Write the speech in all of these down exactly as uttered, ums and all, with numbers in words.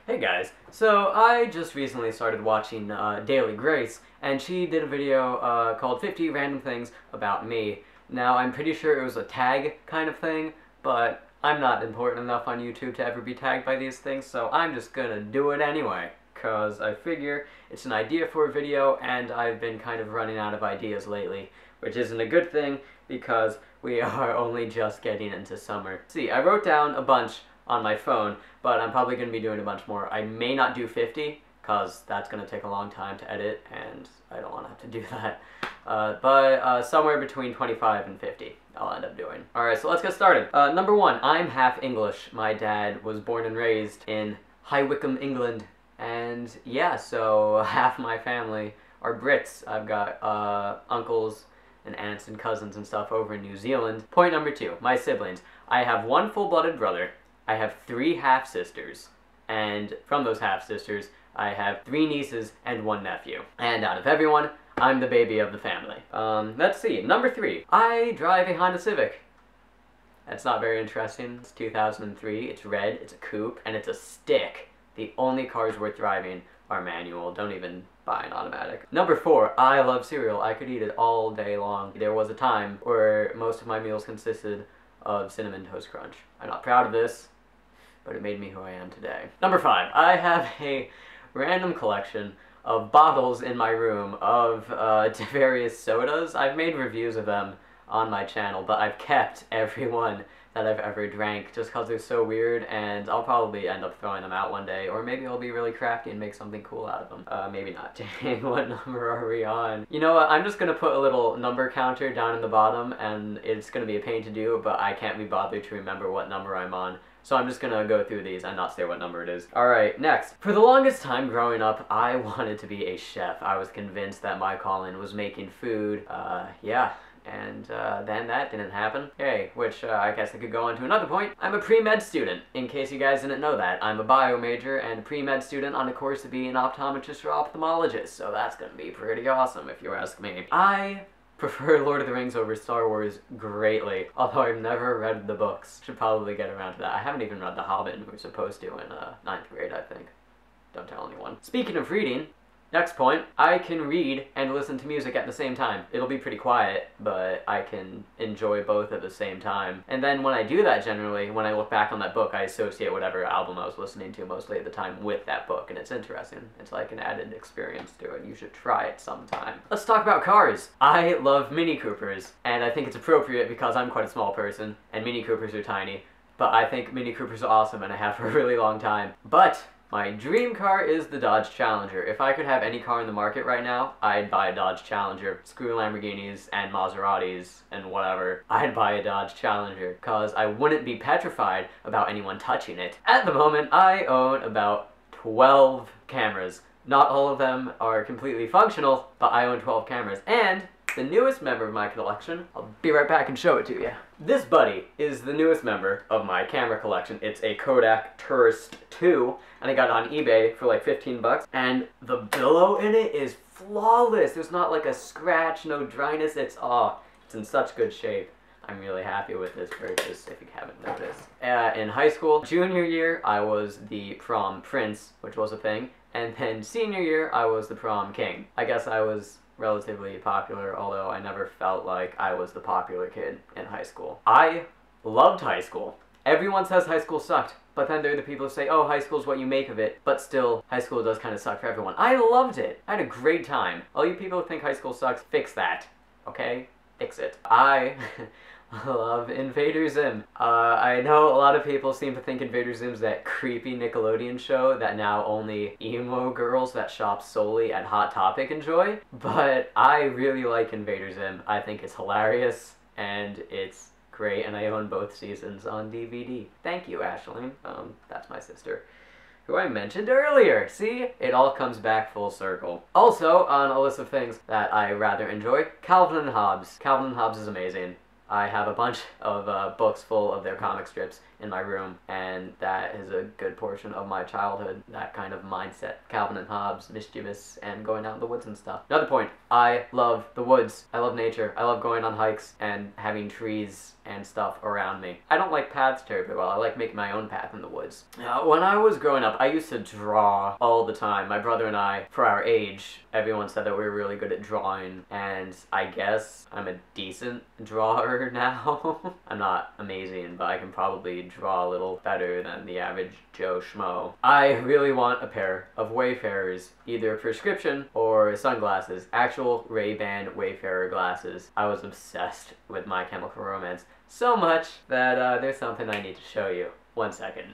Hey guys, so I just recently started watching uh, Daily Grace, and she did a video uh, called fifty Random Things About Me. Now, I'm pretty sure it was a tag kind of thing, but I'm not important enough on YouTube to ever be tagged by these things, so I'm just gonna do it anyway, cause I figure it's an idea for a video, and I've been kind of running out of ideas lately, which isn't a good thing, because we are only just getting into summer. See, I wrote down a bunch on my phone, but I'm probably going to be doing a bunch more. I may not do fifty, because that's going to take a long time to edit, and I don't want to have to do that. Uh, but uh, somewhere between twenty-five and fifty, I'll end up doing. Alright, so let's get started. Uh, number one, I'm half English. My dad was born and raised in High Wycombe, England, and yeah, so half my family are Brits. I've got uh, uncles and aunts and cousins and stuff over in New Zealand. Point number two, my siblings. I have one full-blooded brother. I have three half-sisters, and from those half-sisters, I have three nieces and one nephew. And out of everyone, I'm the baby of the family. Um, let's see, number three. I drive a Honda Civic. That's not very interesting. It's two thousand three, it's red, it's a coupe, and it's a stick. The only cars worth driving are manual. Don't even buy an automatic. Number four, I love cereal. I could eat it all day long. There was a time where most of my meals consisted of Cinnamon Toast Crunch. I'm not proud of this, but it made me who I am today. Number five, I have a random collection of bottles in my room of uh, various sodas. I've made reviews of them on my channel, but I've kept every one that I've ever drank just because they're so weird, and I'll probably end up throwing them out one day, or maybe I'll be really crafty and make something cool out of them. Uh, maybe not. Dang, what number are we on? You know what, I'm just gonna put a little number counter down in the bottom, and it's gonna be a pain to do, but I can't be bothered to remember what number I'm on. So I'm just gonna go through these and not say what number it is. Alright, next. For the longest time growing up, I wanted to be a chef. I was convinced that my calling was making food. Uh, yeah. And uh, then that didn't happen. Yay, which uh, I guess I could go on to another point. I'm a pre-med student, in case you guys didn't know that. I'm a bio major and a pre-med student on a course to be an optometrist or ophthalmologist, so that's gonna be pretty awesome if you ask me. I prefer Lord of the Rings over Star Wars greatly, although I've never read the books. Should probably get around to that. I haven't even read The Hobbit, we were supposed to in uh, ninth grade, I think. Don't tell anyone. Speaking of reading, next point, I can read and listen to music at the same time. It'll be pretty quiet, but I can enjoy both at the same time. And then when I do that generally, when I look back on that book, I associate whatever album I was listening to mostly at the time with that book, and it's interesting. It's like an added experience to it. You should try it sometime. Let's talk about cars. I love Mini Coopers, and I think it's appropriate because I'm quite a small person, and Mini Coopers are tiny. But I think Mini Coopers are awesome, and I have for a really long time. But my dream car is the Dodge Challenger. If I could have any car in the market right now, I'd buy a Dodge Challenger. Screw Lamborghinis and Maseratis and whatever. I'd buy a Dodge Challenger, because I wouldn't be petrified about anyone touching it. At the moment, I own about twelve cameras. Not all of them are completely functional, but I own twelve cameras. And the newest member of my collection, I'll be right back and show it to you. This buddy is the newest member of my camera collection. It's a Kodak Tourist two, and I got it on eBay for like fifteen bucks. And the billow in it is flawless. There's not like a scratch, no dryness. It's, oh, it's in such good shape. I'm really happy with this purchase, if you haven't noticed. Uh, in high school, junior year, I was the prom prince, which was a thing. And then senior year, I was the prom king. I guess I was relatively popular, although I never felt like I was the popular kid in high school. I loved high school. Everyone says high school sucked, but then there are the people who say, oh, high school's what you make of it, but still, high school does kind of suck for everyone. I loved it. I had a great time. All you people who think high school sucks, fix that, okay? Fix it. I love Invader Zim. Uh, I know a lot of people seem to think Invader Zim's that creepy Nickelodeon show that now only emo girls that shop solely at Hot Topic enjoy, but I really like Invader Zim. I think it's hilarious, and it's great, and I own both seasons on D V D. Thank you, Aisling. Um, that's my sister, who I mentioned earlier. See? It all comes back full circle. Also, on a list of things that I rather enjoy, Calvin and Hobbes. Calvin and Hobbes is amazing. I have a bunch of uh, books full of their comic strips in my room, and that is a good portion of my childhood, that kind of mindset. Calvin and Hobbes, mischievous, and going out in the woods and stuff. Another point, I love the woods. I love nature. I love going on hikes and having trees and stuff around me. I don't like paths terribly well. I like making my own path in the woods. Uh, when I was growing up, I used to draw all the time. My brother and I, for our age, everyone said that we were really good at drawing, and I guess I'm a decent drawer now. I'm not amazing, but I can probably draw a little better than the average Joe Schmo. I really want a pair of Wayfarers, either prescription or sunglasses. Actual Ray-Ban Wayfarer glasses. I was obsessed with My Chemical Romance. So much that uh, there's something I need to show you. One second.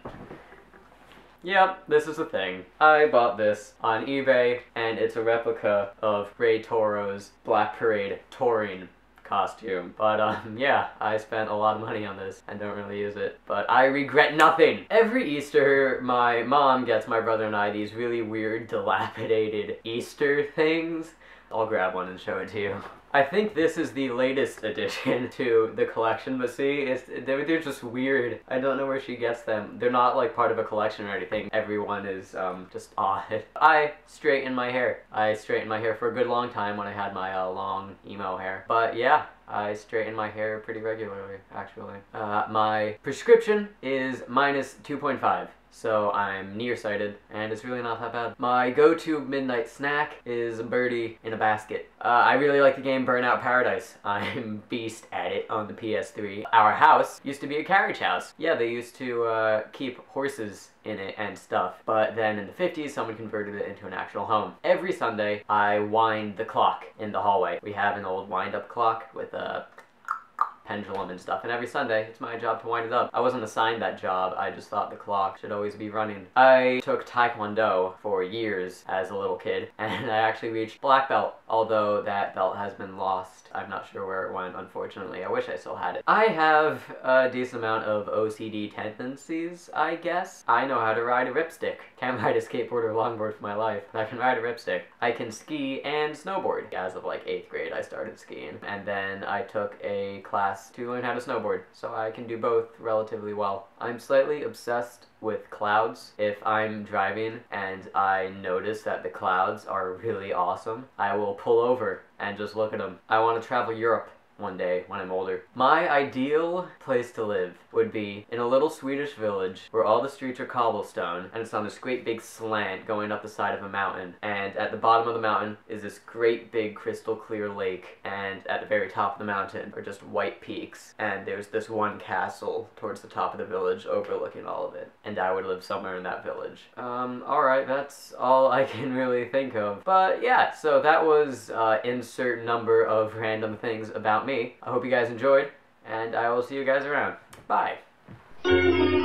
Yep, this is a thing. I bought this on eBay, and it's a replica of Ray Toro's Black Parade touring costume. But um, yeah, I spent a lot of money on this and don't really use it. But I regret nothing! Every Easter, my mom gets my brother and I these really weird, dilapidated Easter things. I'll grab one and show it to you. I think this is the latest addition to the collection, but see, it's, they're, they're just weird. I don't know where she gets them. They're not like part of a collection or anything. Everyone is um, just odd. I straighten my hair. I straightened my hair for a good long time when I had my uh, long emo hair. But yeah, I straighten my hair pretty regularly, actually. Uh, my prescription is minus two point five. So I'm nearsighted, and it's really not that bad. My go-to midnight snack is a birdie in a basket. Uh, I really like the game Burnout Paradise. I'm beast at it on the P S three. Our house used to be a carriage house. Yeah, they used to uh, keep horses in it and stuff. But then in the fifties, someone converted it into an actual home. Every Sunday, I wind the clock in the hallway. We have an old wind-up clock with a pendulum and stuff, and every Sunday it's my job to wind it up. I wasn't assigned that job, I just thought the clock should always be running. I took Taekwondo for years as a little kid, and I actually reached black belt, although that belt has been lost. I'm not sure where it went, unfortunately. I wish I still had it. I have a decent amount of O C D tendencies, I guess. I know how to ride a ripstick. Can't ride a skateboard or longboard for my life, but I can ride a ripstick. I can ski and snowboard. As of like eighth grade, I started skiing, and then I took a class to learn how to snowboard, so I can do both relatively well. I'm slightly obsessed with clouds. If I'm driving and I notice that the clouds are really awesome, I will pull over and just look at them. I want to travel Europe one day when I'm older. My ideal place to live would be in a little Swedish village where all the streets are cobblestone and it's on this great big slant going up the side of a mountain, and at the bottom of the mountain is this great big crystal clear lake, and at the very top of the mountain are just white peaks, and there's this one castle towards the top of the village overlooking all of it, and I would live somewhere in that village. Um, alright, that's all I can really think of. But yeah, so that was uh, insert number of random things about me. I hope you guys enjoyed, and I will see you guys around. Bye!